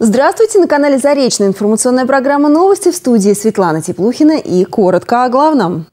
Здравствуйте! На канале Заречная информационная программа «Новости», в студии Светлана Теплухина и коротко о главном.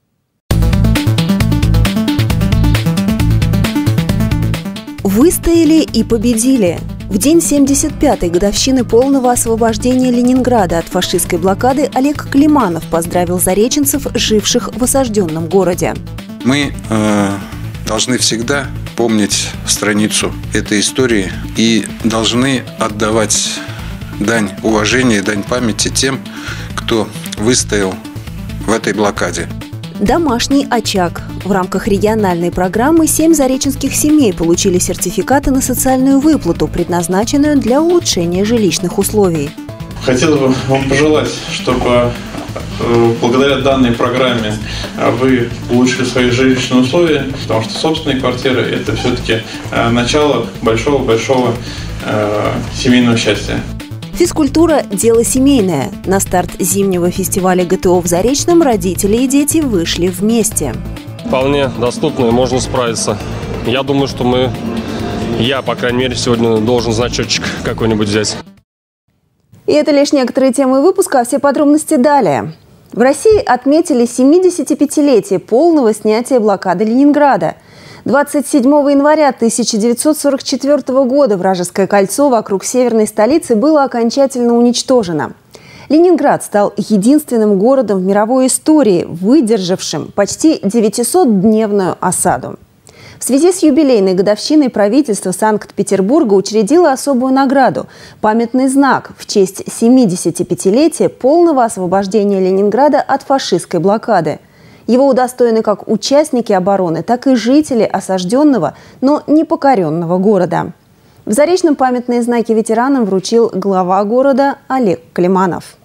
Выстояли и победили. В день 75-й годовщины полного освобождения Ленинграда от фашистской блокады Олег Климанов поздравил зареченцев, живших в осажденном городе. Мы должны всегда помнить страницу этой истории и должны отдавать дань уважения, дань памяти тем, кто выстоял в этой блокаде. Домашний очаг. В рамках региональной программы 7 зареченских семей получили сертификаты на социальную выплату, предназначенную для улучшения жилищных условий. Хотел бы вам пожелать, чтобы благодаря данной программе вы улучшили свои жилищные условия, потому что собственные квартиры – это все-таки начало большого-большого семейного счастья. Физкультура – дело семейное. На старт зимнего фестиваля ГТО в Заречном родители и дети вышли вместе. Вполне доступно и можно справиться. Я думаю, что я, по крайней мере, сегодня должен значочек какой-нибудь взять. И это лишь некоторые темы выпуска, а все подробности далее. В России отметили 75-летие полного снятия блокады Ленинграда. 27 января 1944 года вражеское кольцо вокруг северной столицы было окончательно уничтожено. Ленинград стал единственным городом в мировой истории, выдержавшим почти 900-дневную осаду. В связи с юбилейной годовщиной правительство Санкт-Петербурга учредило особую награду – памятный знак в честь 75-летия полного освобождения Ленинграда от фашистской блокады. Его удостоены как участники обороны, так и жители осажденного, но непокоренного города. В Заречном памятные знаки ветеранам вручил глава города Олег Климанов.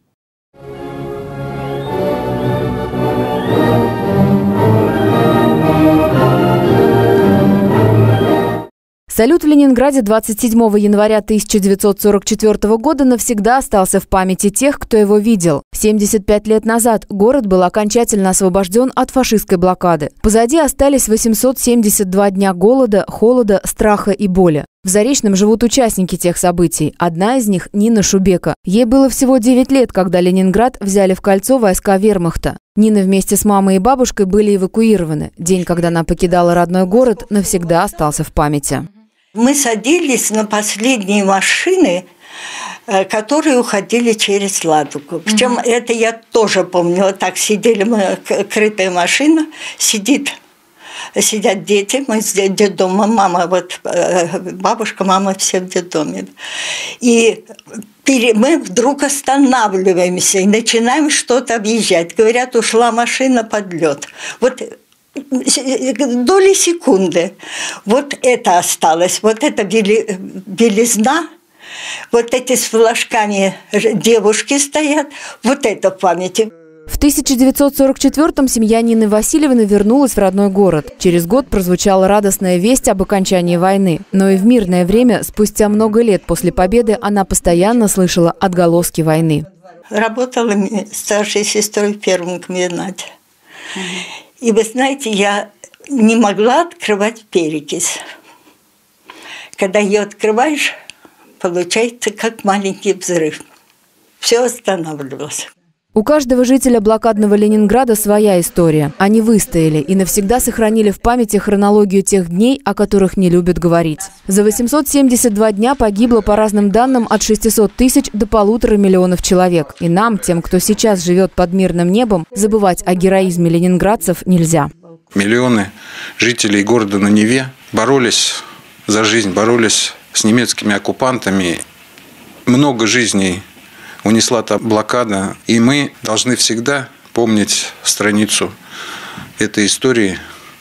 Салют в Ленинграде 27 января 1944 года навсегда остался в памяти тех, кто его видел. 75 лет назад город был окончательно освобожден от фашистской блокады. Позади остались 872 дня голода, холода, страха и боли. В Заречном живут участники тех событий. Одна из них – Нина Шубека. Ей было всего 9 лет, когда Ленинград взяли в кольцо войска вермахта. Нина вместе с мамой и бабушкой были эвакуированы. День, когда она покидала родной город, навсегда остался в памяти. Мы садились на последние машины, которые уходили через Ладогу. Причем это я тоже помню. Вот так сидели мы, крытая машина, сидят дети, мы с детдомом, мама, бабушка, мама все в детдоме. И мы вдруг останавливаемся и начинаем что-то объезжать. Говорят, ушла машина под лед. Вот доли секунды. Вот это осталось, вот эта белизна, вот эти с флажками девушки стоят, вот это в памяти. В 1944-м семья Нины Васильевны вернулась в родной город. Через год прозвучала радостная весть об окончании войны. Но и в мирное время, спустя много лет после победы, она постоянно слышала отголоски войны. Работала старшей сестрой в первом комбинате. И вы знаете, я не могла открывать перекись. Когда ее открываешь, получается как маленький взрыв. Все останавливалось. У каждого жителя блокадного Ленинграда своя история. Они выстояли и навсегда сохранили в памяти хронологию тех дней, о которых не любят говорить. За 872 дня погибло, по разным данным, от 600 тысяч до 1,5 миллиона человек. И нам, тем, кто сейчас живет под мирным небом, забывать о героизме ленинградцев нельзя. Миллионы жителей города на Неве боролись за жизнь, боролись с немецкими оккупантами. Много жизней унесла та блокада, и мы должны всегда помнить страницу этой истории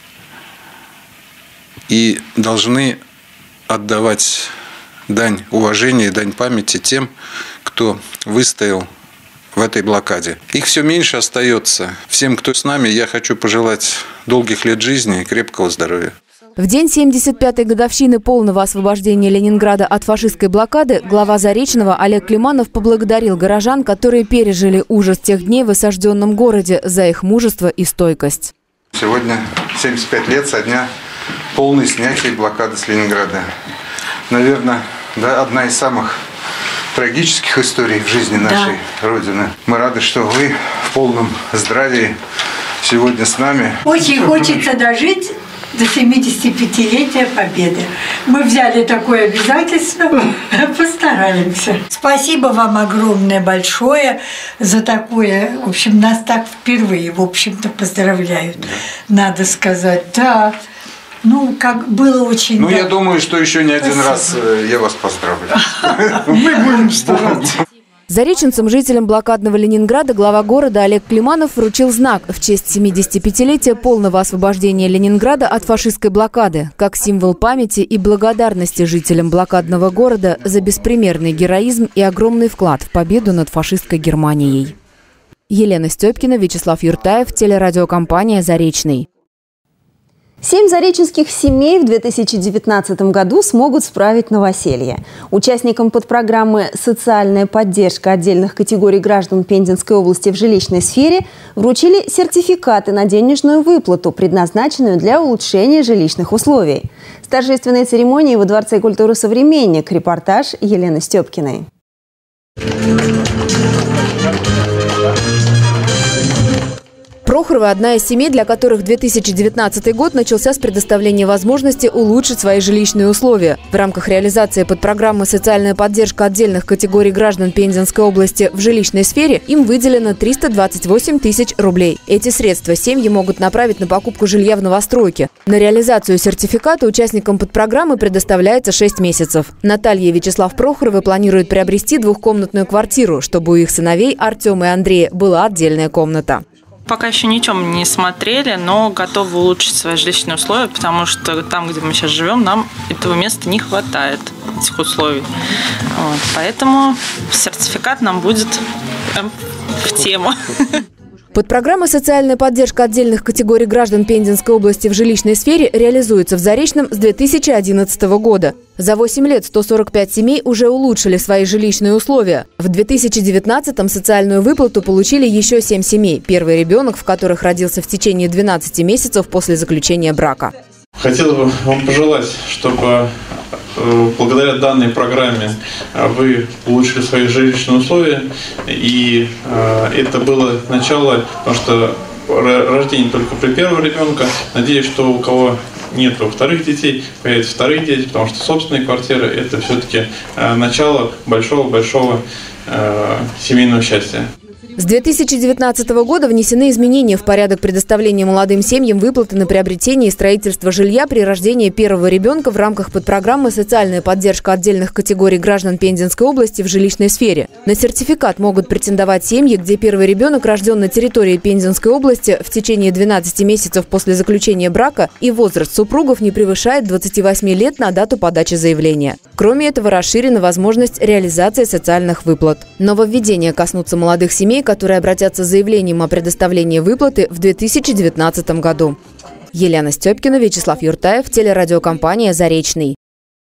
и должны отдавать дань уважения, дань памяти тем, кто выстоял в этой блокаде. Их все меньше остается. Всем, кто с нами, я хочу пожелать долгих лет жизни и крепкого здоровья. В день 75-й годовщины полного освобождения Ленинграда от фашистской блокады глава Заречного Олег Климанов поблагодарил горожан, которые пережили ужас тех дней в осажденном городе, за их мужество и стойкость. Сегодня 75 лет со дня полной снятия блокады с Ленинграда. Наверное, одна из самых трагических историй в жизни нашей Родины. Мы рады, что вы в полном здравии сегодня с нами. Очень хочется дожить до 75-летия Победы. Мы взяли такое обязательство, постараемся. Спасибо вам огромное, большое за такое. В общем, нас так впервые, в общем-то, поздравляют, надо сказать. Да, ну, как было очень... Ну, я думаю, что еще не один раз я вас поздравлю. Мы будем стараться. Зареченцам, жителям блокадного Ленинграда, глава города Олег Климанов вручил знак в честь 75-летия полного освобождения Ленинграда от фашистской блокады, как символ памяти и благодарности жителям блокадного города за беспримерный героизм и огромный вклад в победу над фашистской Германией. Елена Степкина, Вячеслав Юртаев, телерадиокомпания «Заречный». 7 зареченских семей в 2019 году смогут справить новоселье. Участникам подпрограммы «Социальная поддержка отдельных категорий граждан Пензенской области в жилищной сфере» вручили сертификаты на денежную выплату, предназначенную для улучшения жилищных условий. С торжественной церемонией во Дворце культуры «Современник». Репортаж Елены Степкиной. Прохоровы – одна из семей, для которых 2019 год начался с предоставления возможности улучшить свои жилищные условия. В рамках реализации подпрограммы «Социальная поддержка отдельных категорий граждан Пензенской области в жилищной сфере» им выделено 328 тысяч рублей. Эти средства семьи могут направить на покупку жилья в новостройке. На реализацию сертификата участникам подпрограммы предоставляется 6 месяцев. Наталья и Вячеслав Прохоровы планируют приобрести двухкомнатную квартиру, чтобы у их сыновей Артема и Андрея была отдельная комната. Пока еще ничем не смотрели, но готовы улучшить свои жилищные условия, потому что там, где мы сейчас живем, нам этого места не хватает, этих условий. Вот. Поэтому сертификат нам будет в тему. Подпрограмма «Социальная поддержка отдельных категорий граждан Пензенской области в жилищной сфере» реализуется в Заречном с 2011 года. За 8 лет 145 семей уже улучшили свои жилищные условия. В 2019-м социальную выплату получили еще 7 семей, первый ребенок в которых родился в течение 12 месяцев после заключения брака. Хотел бы вам пожелать, чтобы благодаря данной программе вы улучшили свои жилищные условия, и это было начало, потому что рождение только при первого ребенка. Надеюсь, что у кого нет вторых детей, появятся вторые дети, потому что собственные квартиры – это все-таки начало большого-большого семейного счастья. С 2019 года внесены изменения в порядок предоставления молодым семьям выплаты на приобретение и строительство жилья при рождении первого ребенка в рамках подпрограммы «Социальная поддержка отдельных категорий граждан Пензенской области в жилищной сфере». На сертификат могут претендовать семьи, где первый ребенок рожден на территории Пензенской области в течение 12 месяцев после заключения брака и возраст супругов не превышает 28 лет на дату подачи заявления. Кроме этого, расширена возможность реализации социальных выплат. Нововведения коснутся молодых семей, которые обратятся с заявлением о предоставлении выплаты в 2019 году. Елена Степкина, Вячеслав Юртаев, телерадиокомпания «Заречный».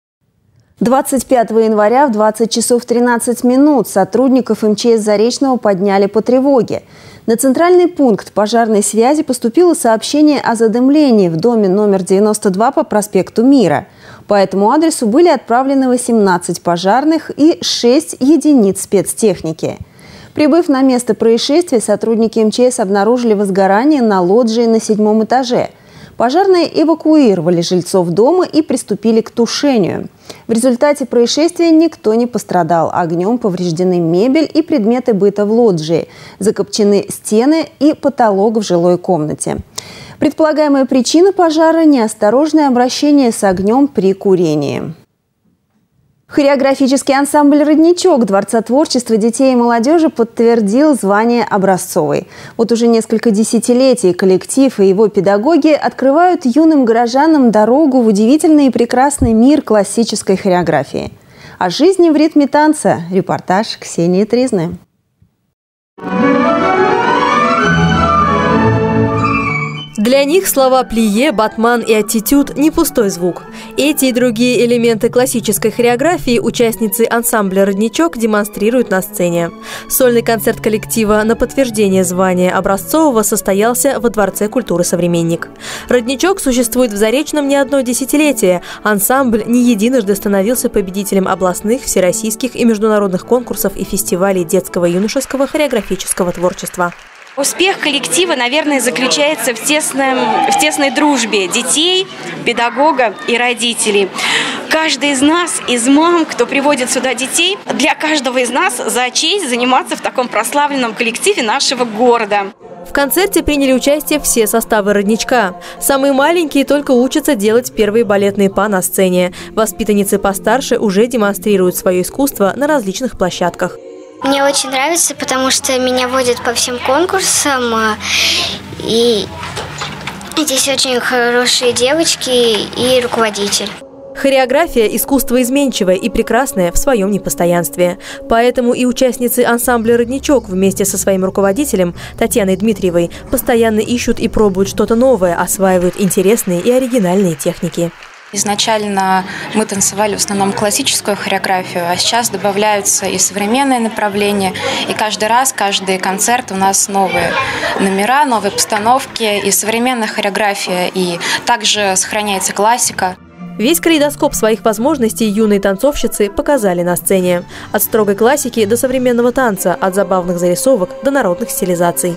25 января в 20 часов 13 минут сотрудников МЧС Заречного подняли по тревоге. На центральный пункт пожарной связи поступило сообщение о задымлении в доме номер 92 по проспекту Мира. По этому адресу были отправлены 18 пожарных и 6 единиц спецтехники. Прибыв на место происшествия, сотрудники МЧС обнаружили возгорание на лоджии на 7-м этаже. Пожарные эвакуировали жильцов дома и приступили к тушению. В результате происшествия никто не пострадал. Огнем повреждены мебель и предметы быта в лоджии. Закопчены стены и потолок в жилой комнате. Предполагаемая причина пожара – неосторожное обращение с огнем при курении. Хореографический ансамбль «Родничок» Дворца творчества детей и молодежи подтвердил звание образцовой. Вот уже несколько десятилетий коллектив и его педагоги открывают юным горожанам дорогу в удивительный и прекрасный мир классической хореографии. О жизни в ритме танца. Репортаж Ксении Тризны. Для них слова «плие», «батман» и «аттитюд» – не пустой звук. Эти и другие элементы классической хореографии участницы ансамбля «Родничок» демонстрируют на сцене. Сольный концерт коллектива на подтверждение звания образцового состоялся во Дворце культуры «Современник». «Родничок» существует в Заречном не одно десятилетие. Ансамбль не единожды становился победителем областных, всероссийских и международных конкурсов и фестивалей детского и юношеского хореографического творчества. Успех коллектива, наверное, заключается в тесной дружбе детей, педагога и родителей. Каждый из нас, из мам, кто приводит сюда детей, для каждого из нас за честь заниматься в таком прославленном коллективе нашего города. В концерте приняли участие все составы «Родничка». Самые маленькие только учатся делать первые балетные па на сцене. Воспитанницы постарше уже демонстрируют свое искусство на различных площадках. Мне очень нравится, потому что меня водят по всем конкурсам, и здесь очень хорошие девочки и руководитель. Хореография – искусство изменчивое и прекрасное в своем непостоянстве. Поэтому и участницы ансамбля «Родничок» вместе со своим руководителем Татьяной Дмитриевой постоянно ищут и пробуют что-то новое, осваивают интересные и оригинальные техники. Изначально мы танцевали в основном классическую хореографию, а сейчас добавляются и современные направления. И каждый раз, каждый концерт у нас новые номера, новые постановки и современная хореография, и также сохраняется классика. Весь калейдоскоп своих возможностей юные танцовщицы показали на сцене. От строгой классики до современного танца, от забавных зарисовок до народных стилизаций.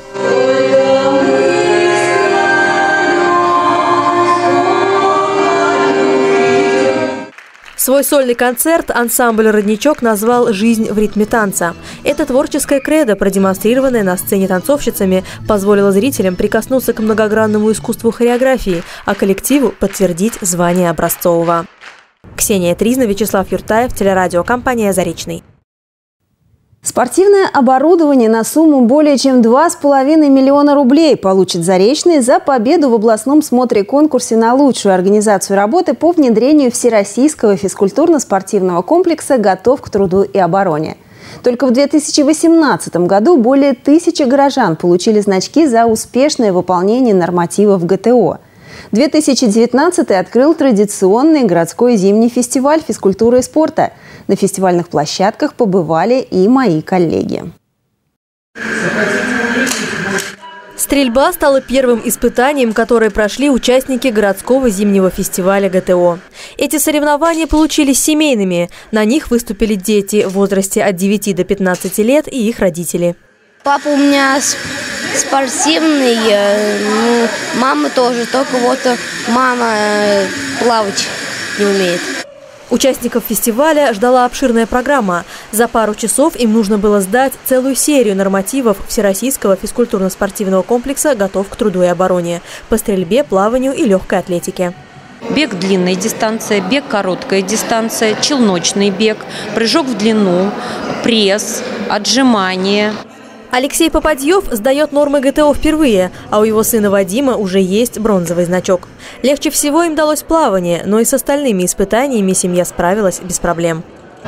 Свой сольный концерт ансамбль «Родничок» назвал «Жизнь в ритме танца». Это творческое кредо, продемонстрированное на сцене танцовщицами, позволило зрителям прикоснуться к многогранному искусству хореографии, а коллективу подтвердить звание образцового. Ксения Тризна, Вячеслав Юртаев, телерадиокомпания «Заречный». Спортивное оборудование на сумму более чем 2,5 миллиона рублей получит Заречный за победу в областном смотре-конкурсе на лучшую организацию работы по внедрению всероссийского физкультурно-спортивного комплекса «Готов к труду и обороне». Только в 2018 году более 1000 горожан получили значки за успешное выполнение нормативов ГТО. 2019 открыл традиционный городской зимний фестиваль физкультуры и спорта. На фестивальных площадках побывали и мои коллеги. Стрельба стала первым испытанием, которое прошли участники городского зимнего фестиваля ГТО. Эти соревнования получились семейными. На них выступили дети в возрасте от 9 до 15 лет и их родители. Папа у меня спортивный, мама тоже, только вот мама плавать не умеет. Участников фестиваля ждала обширная программа. За пару часов им нужно было сдать целую серию нормативов Всероссийского физкультурно-спортивного комплекса «Готов к труду и обороне» по стрельбе, плаванию и легкой атлетике. Бег – длинная дистанция, бег – короткая дистанция, челночный бег, прыжок в длину, пресс, отжимания. Алексей Попадьев сдает нормы ГТО впервые, а у его сына Вадима уже есть бронзовый значок. Легче всего им далось плавание, но и с остальными испытаниями семья справилась без проблем.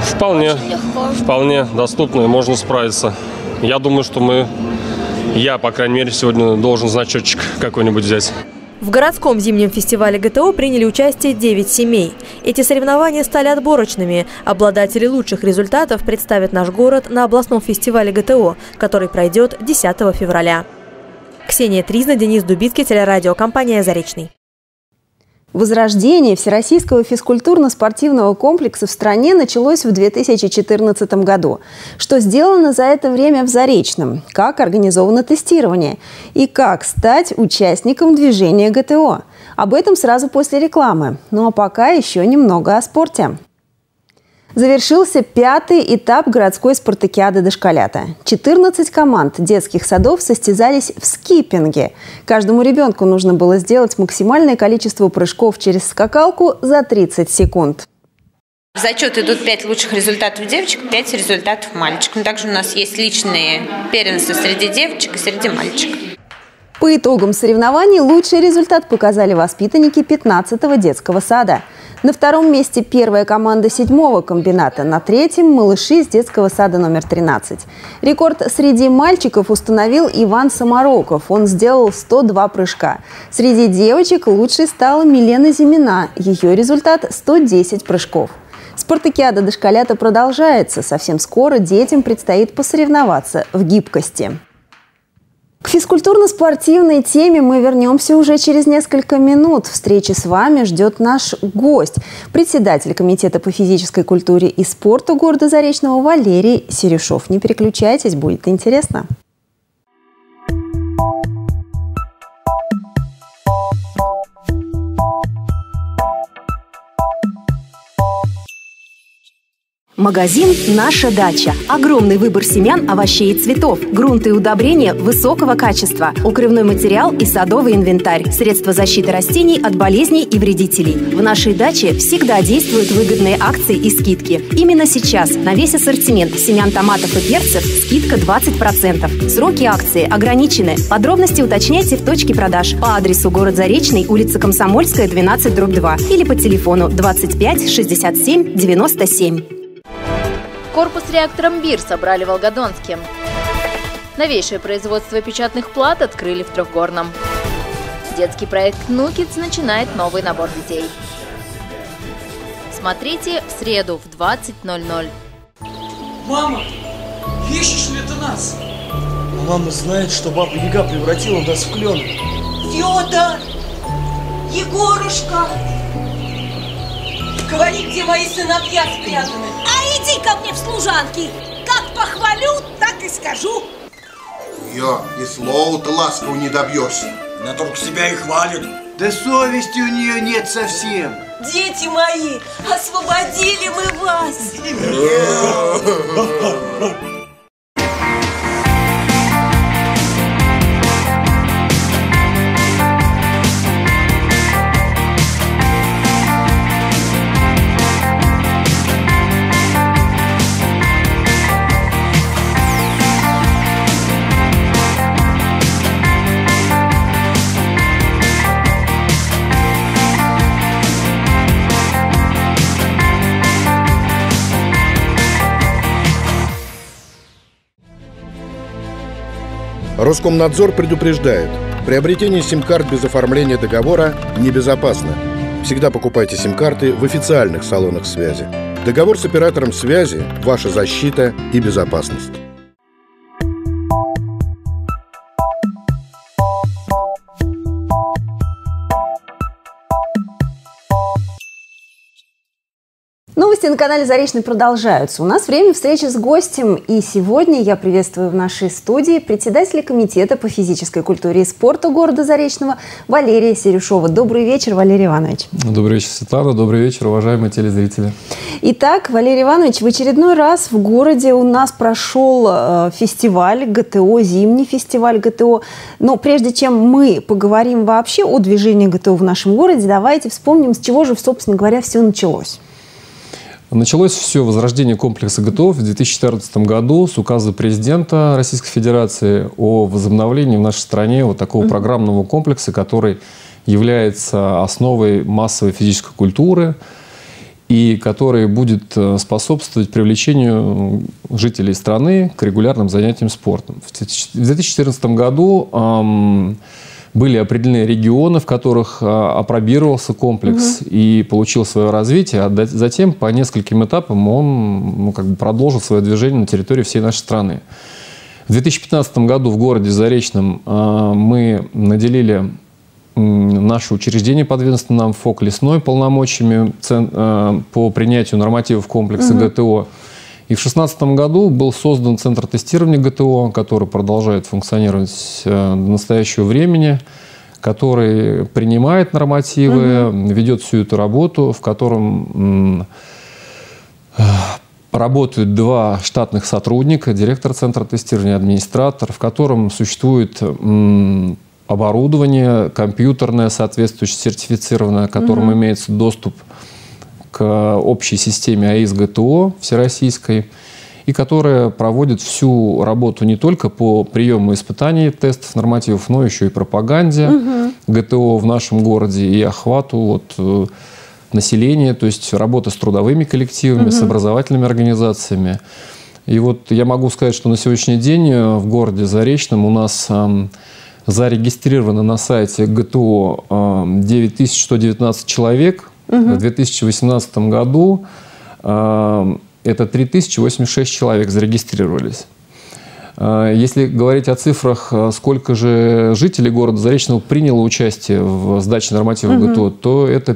Вполне доступно и можно справиться. Я думаю, что я, по крайней мере, сегодня должен значочек какой-нибудь взять. В городском зимнем фестивале ГТО приняли участие 9 семей. Эти соревнования стали отборочными. Обладатели лучших результатов представят наш город на областном фестивале ГТО, который пройдет 10 февраля. Ксения Тризна, Денис Дубицкий, телерадиокомпания «Заречный». Возрождение Всероссийского физкультурно-спортивного комплекса в стране началось в 2014 году. Что сделано за это время в Заречном? Как организовано тестирование? И как стать участником движения ГТО? Об этом сразу после рекламы. Ну а пока еще немного о спорте. Завершился 5-й этап городской спартакиады «Дошколята». 14 команд детских садов состязались в скиппинге. Каждому ребенку нужно было сделать максимальное количество прыжков через скакалку за 30 секунд. В зачет идут 5 лучших результатов девочек, 5 результатов мальчиков. Также у нас есть личные первенства среди девочек и среди мальчиков. По итогам соревнований лучший результат показали воспитанники 15-го детского сада. На втором месте первая команда 7-го комбината, на третьем – малыши из детского сада номер 13. Рекорд среди мальчиков установил Иван Самароков. Он сделал 102 прыжка. Среди девочек лучшей стала Милена Зимина. Ее результат – 110 прыжков. Спартакиада дошколята продолжается. Совсем скоро детям предстоит посоревноваться в гибкости. К физкультурно-спортивной теме мы вернемся уже через несколько минут. Встречи с вами ждет наш гость, председатель Комитета по физической культуре и спорту города Заречного Валерий Серюшов. Не переключайтесь, будет интересно. Магазин «Наша дача». Огромный выбор семян, овощей и цветов. Грунты и удобрения высокого качества. Укрывной материал и садовый инвентарь. Средства защиты растений от болезней и вредителей. В нашей даче всегда действуют выгодные акции и скидки. Именно сейчас на весь ассортимент семян томатов и перцев скидка 20%. Сроки акции ограничены. Подробности уточняйте в точке продаж по адресу город Заречный, улица Комсомольская, 12/2 или по телефону 25 67 97. Корпус реактором БИР собрали в Волгодонске. Новейшее производство печатных плат открыли в Трехгорном. Детский проект «Нукидс» начинает новый набор детей. Смотрите в среду в 20:00. Мама, ищешь ли ты нас? Мама знает, что Баба Яга превратила нас в клен. Федор! Егорушка! Говори, где мои сыновья спрятаны. А иди ко мне в служанки. Как похвалю, так и скажу. Я и слова-то ласково не добьешься. Она только себя и хвалит. Да совести у нее нет совсем. Дети мои, освободили мы вас. Роскомнадзор предупреждает, приобретение сим-карт без оформления договора небезопасно. Всегда покупайте сим-карты в официальных салонах связи. Договор с оператором связи – ваша защита и безопасность. Новости на канале Заречный продолжаются. У нас время встречи с гостем. И сегодня я приветствую в нашей студии председателя Комитета по физической культуре и спорту города Заречного Валерия Серюшова. Добрый вечер, Валерий Иванович. Добрый вечер, Светлана. Добрый вечер, уважаемые телезрители. Итак, Валерий Иванович, в очередной раз в городе у нас прошел фестиваль ГТО, зимний фестиваль ГТО. Но прежде чем мы поговорим вообще о движении ГТО в нашем городе, давайте вспомним, с чего же, собственно говоря, все началось. Началось все возрождение комплекса ГТО в 2014 году с указа президента Российской Федерации о возобновлении в нашей стране вот такого программного комплекса, который является основой массовой физической культуры и который будет способствовать привлечению жителей страны к регулярным занятиям спортом. В 2014 году были определены регионы, в которых апробировался комплекс и получил свое развитие, а затем по нескольким этапам он продолжил свое движение на территории всей нашей страны. В 2015 году в городе Заречном мы наделили наше учреждение, подведомственное нам ФОК «Лесной», полномочиями по принятию нормативов комплекса ГТО. И в 2016 году был создан Центр тестирования ГТО, который продолжает функционировать до настоящего времени, который принимает нормативы, ведет всю эту работу, в котором работают два штатных сотрудника, директор Центра тестирования, администратор, в котором существует оборудование компьютерное, соответствующее, сертифицированное, к которому имеется доступ к общей системе АИС ГТО всероссийской, и которая проводит всю работу не только по приему испытаний тестов нормативов, но еще и пропаганде ГТО в нашем городе и охвату населения, то есть работа с трудовыми коллективами, с образовательными организациями. И вот я могу сказать, что на сегодняшний день в городе Заречном у нас зарегистрировано на сайте ГТО 9119 человек. В 2018 году это 3086 человек зарегистрировались. Если говорить о цифрах, сколько же жителей города Заречного приняло участие в сдаче нормативов ГТО, то это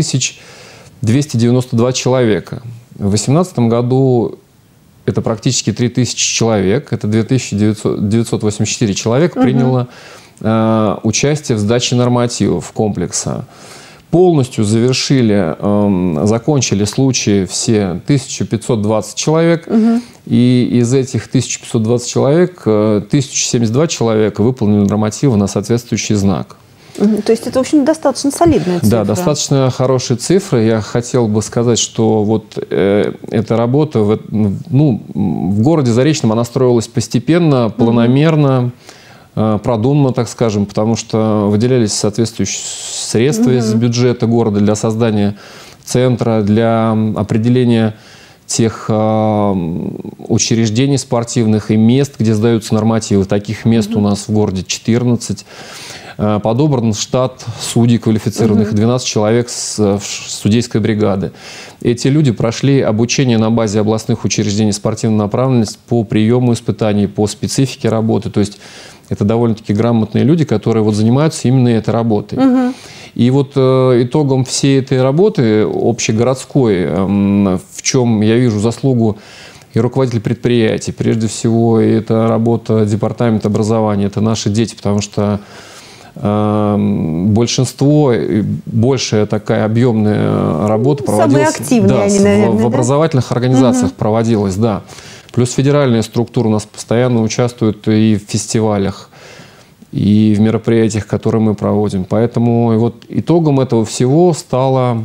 5292 человека. В 2018 году это практически 3000 человек, это 2984 человека приняло участие в сдаче нормативов комплекса. Полностью завершили, закончили случаи все 1520 человек. И из этих 1520 человек 1072 человека выполнили нормативы на соответствующий знак. То есть это, в общем, достаточно солидная цифра. Да, достаточно хорошие цифры. Я хотел бы сказать, что вот эта работа в городе Заречном, она строилась постепенно, планомерно, продуманно, так скажем, потому что выделялись соответствующие средства из бюджета города для создания центра, для определения тех учреждений спортивных и мест, где сдаются нормативы. Таких мест у нас в городе 14. Подобран штат судей квалифицированных, 12 человек с судейской бригады. Эти люди прошли обучение на базе областных учреждений спортивной направленности по приему испытаний, по специфике работы. То есть это довольно-таки грамотные люди, которые вот занимаются именно этой работой. И вот итогом всей этой работы общегородской, в чем я вижу заслугу и руководителей предприятий, прежде всего, это работа департамента образования, это наши дети, потому что большинство, большая такая объемная работа проводилась. Самые активные они, наверное, в образовательных организациях проводилась, да. Плюс федеральная структура у нас постоянно участвует и в фестивалях, и в мероприятиях, которые мы проводим. Поэтому вот итогом этого всего стал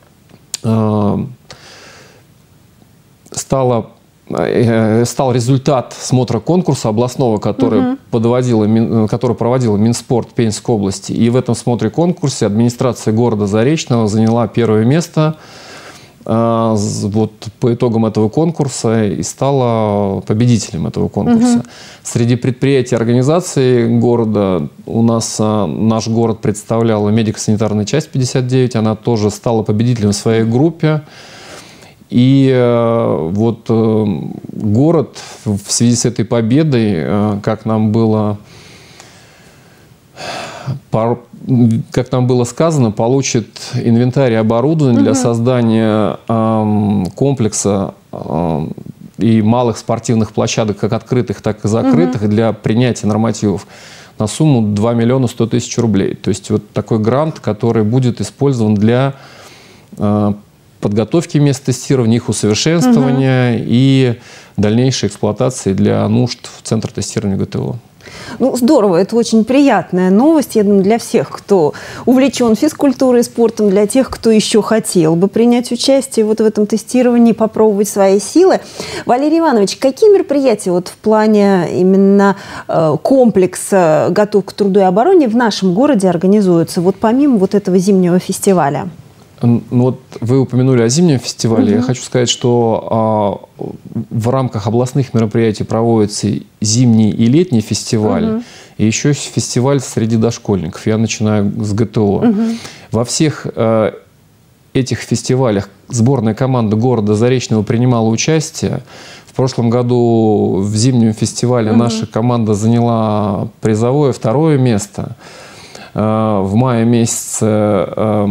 результат смотра конкурса областного, который проводила Минспорт Пензенской области. И в этом смотре-конкурсе администрация города Заречного заняла первое место. Вот по итогам этого конкурса и стала победителем этого конкурса. Среди предприятий и организаций города у нас наш город представляла медико-санитарная часть 59, она тоже стала победителем в своей группе. И вот город в связи с этой победой, как нам было сказано, получит инвентарь и оборудование для создания комплекса и малых спортивных площадок, как открытых, так и закрытых, для принятия нормативов на сумму 2 миллиона 100 тысяч рублей. То есть вот такой грант, который будет использован для подготовки мест тестирования, их усовершенствования и дальнейшей эксплуатации для нужд в Центр тестирования ГТО. Ну, здорово, это очень приятная новость, я думаю, для всех, кто увлечен физкультурой и спортом, для тех, кто еще хотел бы принять участие вот в этом тестировании, попробовать свои силы. Валерий Иванович, какие мероприятия вот в плане именно комплекса «Готов к труду и обороне» в нашем городе организуются, вот помимо вот этого зимнего фестиваля? Ну, вот вы упомянули о зимнем фестивале. Я хочу сказать, что в рамках областных мероприятий проводится зимний и летний фестиваль, и еще фестиваль среди дошкольников. Я начинаю с ГТО. Во всех этих фестивалях сборная команда города Заречного принимала участие. В прошлом году в зимнем фестивале наша команда заняла призовое второе место. В мае месяце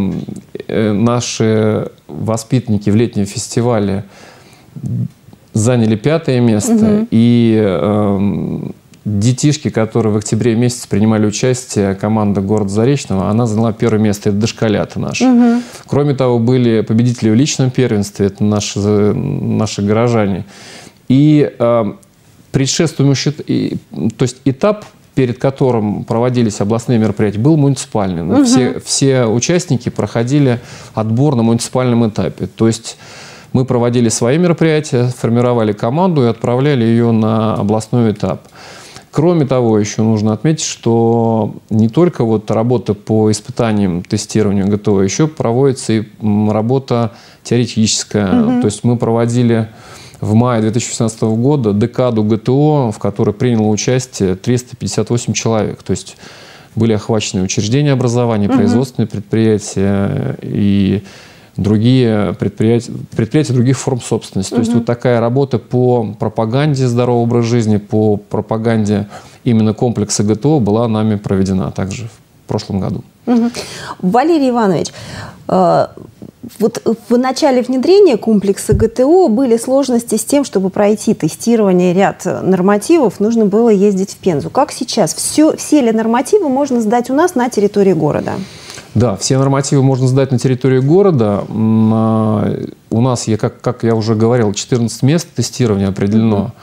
наши воспитанники в летнем фестивале заняли 5-е место. И детишки, которые в октябре месяце принимали участие, команда города Заречного, она заняла 1-е место. Это дошколята наши. Кроме того, были победители в личном первенстве, это наши горожане. И предшествующий, то есть этап, перед которым проводились областные мероприятия, был муниципальный. Все участники проходили отбор на муниципальном этапе. То есть мы проводили свои мероприятия, формировали команду и отправляли ее на областной этап. Кроме того, еще нужно отметить, что не только вот работа по испытаниям, тестированию ГТО, еще проводится и работа теоретическая. То есть мы проводили в мае 2018 года декаду ГТО, в которой приняло участие 358 человек. То есть были охвачены учреждения образования, производственные предприятия и другие предприятия других форм собственности. То есть вот такая работа по пропаганде здорового образа жизни, по пропаганде именно комплекса ГТО была нами проведена также в прошлом году. Валерий Иванович, вот в начале внедрения комплекса ГТО были сложности с тем, чтобы пройти тестирование, ряд нормативов, нужно было ездить в Пензу. Как сейчас? Все ли нормативы можно сдать у нас на территории города? Да, все нормативы можно сдать на территории города. У нас, как я уже говорил, 14 мест тестирования определено.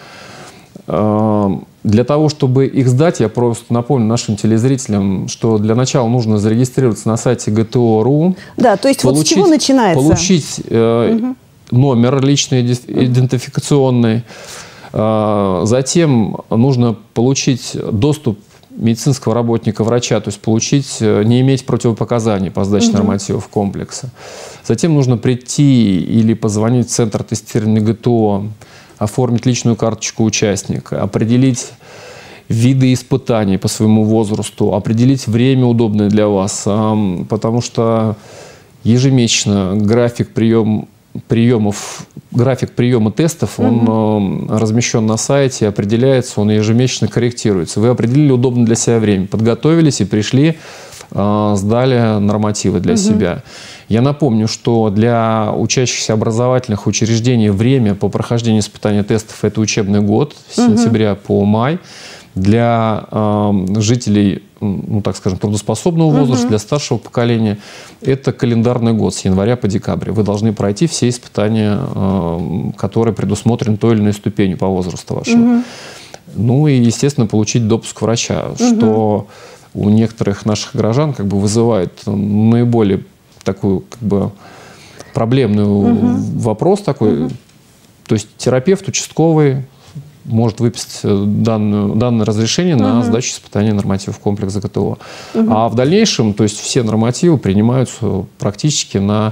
Для того, чтобы их сдать, я просто напомню нашим телезрителям, что для начала нужно зарегистрироваться на сайте ГТО.ру. Да, то есть вот с чего начинается? Получить номер личный, идентификационный. Затем нужно получить доступ медицинского работника, врача, то есть не иметь противопоказаний по сдаче нормативов комплекса. Затем нужно прийти или позвонить в центр тестирования ГТО, оформить личную карточку участника, определить виды испытаний по своему возрасту, определить время удобное для вас, потому что ежемесячно график приема тестов, он размещен на сайте, определяется, он ежемесячно корректируется. Вы определили удобное для себя время, подготовились и пришли, сдали нормативы для себя. Я напомню, что для учащихся образовательных учреждений время по прохождению испытания тестов – это учебный год с сентября по май. Для жителей, ну, так скажем, трудоспособного возраста, для старшего поколения – это календарный год с января по декабрь. Вы должны пройти все испытания, которые предусмотрены той или иной ступенью по возрасту вашего. Ну и, естественно, получить допуск врача, что у некоторых наших горожан как бы вызывает наиболее такую как бы проблемный вопрос такой. То есть терапевт участковый может выписать данное разрешение на сдачу испытания нормативов комплекса ГТО. А в дальнейшем, то есть все нормативы принимаются практически на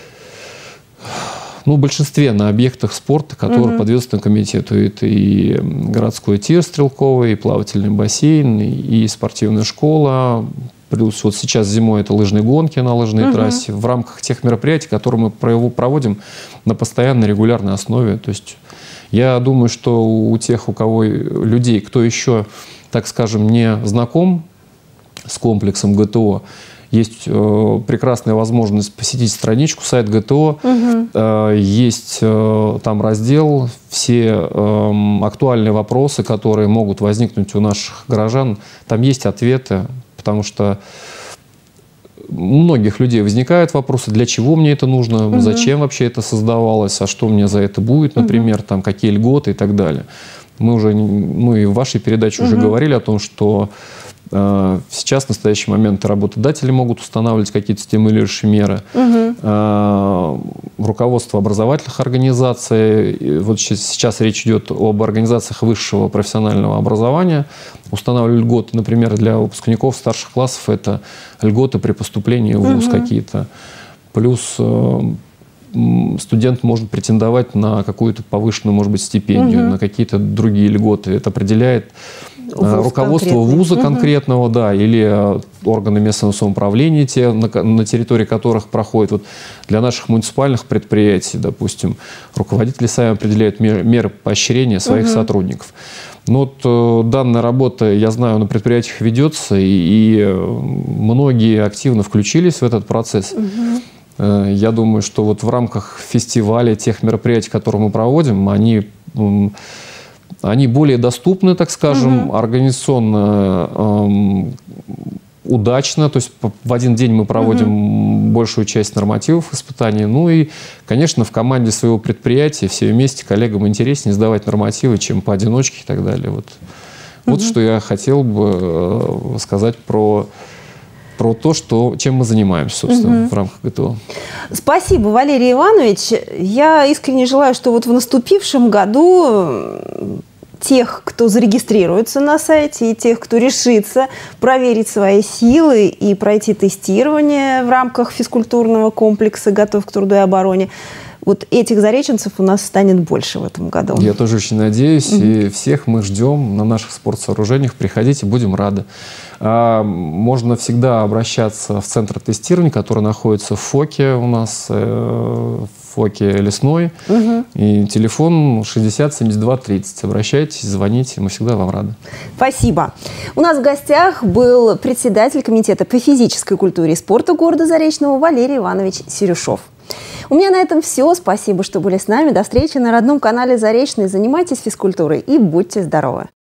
большинстве на объектах спорта, которые подведомственны комитету. Это и городской тир стрелковый, и плавательный бассейн, и спортивная школа. Плюс вот сейчас зимой это лыжные гонки на лыжной трассе. В рамках тех мероприятий, которые мы проводим на постоянной регулярной основе. То есть я думаю, что у тех, у кого людей, кто еще, так скажем, не знаком с комплексом ГТО, есть прекрасная возможность посетить страничку, сайт ГТО. Есть там раздел, все актуальные вопросы, которые могут возникнуть у наших горожан. Там есть ответы, потому что у многих людей возникают вопросы, для чего мне это нужно, зачем вообще это создавалось, а что мне за это будет, например, там, какие льготы и так далее. Мы уже, и в вашей передаче уже говорили о том, что сейчас, в настоящий момент, работодатели могут устанавливать какие-то стимулирующие меры. Руководство образовательных организаций, вот сейчас речь идет об организациях высшего профессионального образования, устанавливают льготы, например, для выпускников старших классов, это льготы при поступлении в вуз какие-то. Плюс студент может претендовать на какую-то повышенную, может быть, стипендию, на какие-то другие льготы. Это определяет руководство вуза конкретного, да, или органы местного самоуправления, те, на территории которых проходит. Вот для наших муниципальных предприятий, допустим, руководители сами определяют меры поощрения своих сотрудников. Но вот данная работа, я знаю, на предприятиях ведется, и многие активно включились в этот процесс. Я думаю, что вот в рамках фестиваля, тех мероприятий, которые мы проводим, они более доступны, так скажем, организационно удачно. То есть в один день мы проводим большую часть нормативов испытаний. Ну и, конечно, в команде своего предприятия все вместе коллегам интереснее сдавать нормативы, чем поодиночке и так далее. Вот что я хотел бы сказать про то, чем мы занимаемся, собственно, в рамках ГТО. Спасибо, Валерий Иванович. Я искренне желаю, что вот в наступившем году тех, кто зарегистрируется на сайте, и тех, кто решится проверить свои силы и пройти тестирование в рамках физкультурного комплекса «Готов к труду и обороне». Вот этих зареченцев у нас станет больше в этом году. Я тоже очень надеюсь. И всех мы ждем на наших спортсооружениях. Приходите, будем рады. Можно всегда обращаться в центр тестирования, который находится в ФОКе у нас, в ФОКе Лесной. И телефон 60 72 30. Обращайтесь, звоните, мы всегда вам рады. Спасибо. У нас в гостях был председатель комитета по физической культуре и спорту города Заречного Валерий Иванович Серюшов. У меня на этом все. Спасибо, что были с нами. До встречи на родном канале Заречный. Занимайтесь физкультурой и будьте здоровы!